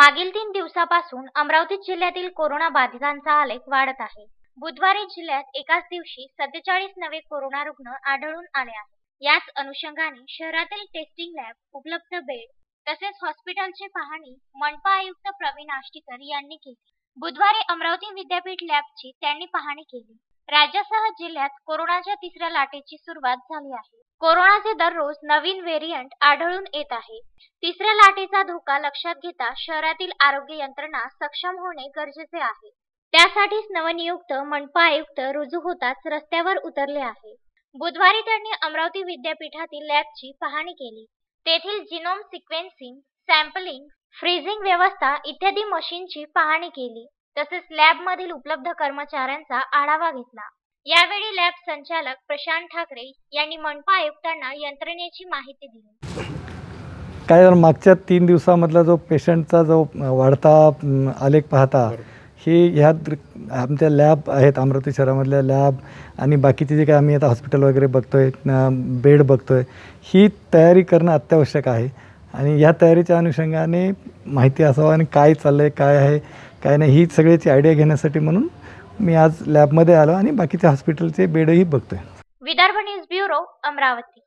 मागील 3 दिवसापासून अमरावती जिल्ह्यातील कोरोना बाधितांचा आलेख वाढत आहे. बुधवारी जिल्ह्यात एकाच दिवशी 47 नवे कोरोना रुग्ण आढळून आले आहेत. याच अनुषंगाने शहरातील टेस्टिंग लॅब, उपलब्ध बेड तसेच हॉस्पिटलची पाहणी मनपा आयुक्त प्रवीण आष्टीकर यांनी केली. बुधवारी अमरावती विद्यापीठ लॅबची त्यांनी पाहणी केली. राज्यासह जिल्ह्यात कोरोनाच्या तिसऱ्या लाटेची सुरुवात झाली आहे. कोरोनाचे दररोज नवीन व्हेरिएंट आढळून येत आहे. तिसऱ्या लाटेचा धोका लक्षात घेता शहरातील आरोग्य यंत्रणा सक्षम होणे गरजेचे आहे. त्यासाठीच नवनियुक्त मनपा आयुक्त रुजू होताच रस्त्यावर उतरले आहे. बुधवारी त्यांनी अमरावती विद्यापीठातील लॅबची पाहणी केली. तेथील जिनोम सिक्वेन्सिंग, सॅम्पलिंग, फ्रीजिंग व्यवस्था इत्यादी मशीनची पाहणी केली. तसेच लॅबमधील उपलब्ध कर्मचाऱ्यांचा आढावा घेतला. यावेळी लॅब संचालक प्रशांत ठाकरे यांनी मनपा आयुक्तांना यंत्रणेची माहिती दिली. काय झालं, मागच्या 3 दिवसामधला जो पेशंटचा जो वाढता आलेख पाहता, ही ह्या आमच्या लॅब आहेत अमरावती शहरामधल्या लॅब आणि बाकीचे जे काही आम्ही आता हॉस्पिटल वगैरे बघतोय, बेड बघतोय, ही तयारी करणं अत्यावश्यक आहे. आणि ह्या तयारीच्या अनुषंगाने माहिती असावं आणि काय चाललंय, काय आहे काय नाही, ही सगळ्याची आयडिया घेण्यासाठी म्हणून मी आज लॅबमध्ये आलो आणि बाकीच्या हॉस्पिटलचे बेडही बघतोय. Vidarbha news bureau, Amravati.